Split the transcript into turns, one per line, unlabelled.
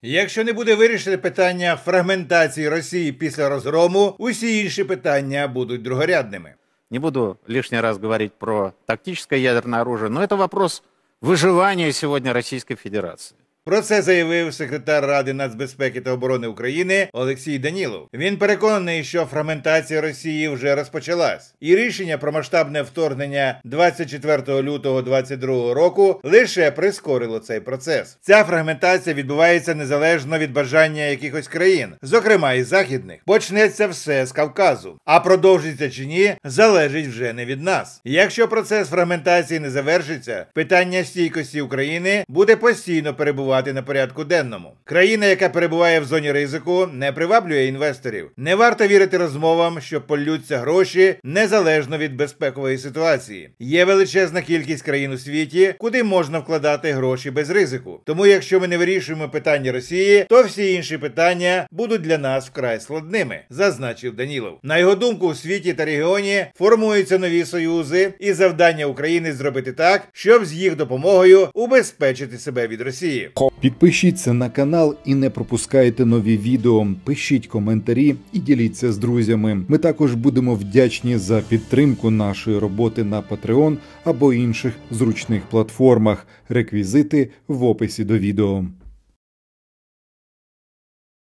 Якщо не буде вирішено питання фрагментації Росії після розгрому, усі інші питання будуть другорядними.
Не буду лишний раз говорить про тактическое ядерное оружие, но это вопрос выживания сегодня Российской Федерации.
Про це заявив секретар Ради нацбезпеки та оборони України Олексій Данілов. Він переконаний, що фрагментація Росії вже розпочалась. І рішення про масштабне вторгнення 24 лютого 2022 року лише прискорило цей процес. Ця фрагментація відбувається незалежно від бажання якихось країн, зокрема і західних. Почнеться все з Кавказу. А продовжиться чи ні, залежить вже не від нас. Якщо процес фрагментації не завершиться, питання стійкості України буде постійно перебувати на порядку денному. Країна, яка перебуває в зоні ризику, не приваблює інвесторів. Не варто вірити розмовам, що поллються гроші незалежно від безпекової ситуації. Є величезна кількість країн у світі, куди можна вкладати гроші без ризику. Тому якщо ми не вирішуємо питання Росії, то всі інші питання будуть для нас вкрай складними, зазначив Данілов. На його думку, у світі та регіоні формуються нові союзи, і завдання України зробити так, щоб з їх допомогою убезпечити себе від Росії.
Підпишіться на канал і не пропускайте нові відео, пишіть коментарі і діліться з друзями. Ми також будемо вдячні за підтримку нашої роботи на Patreon або інших зручних платформах. Реквізити в описі до відео.